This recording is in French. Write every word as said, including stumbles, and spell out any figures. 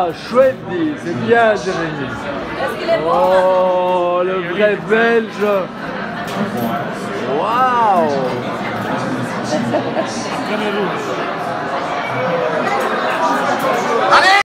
chouette dit, c'est bien Jérémy. Est-ce qu'il est bon? Oh, le vrai Belge. Waouh.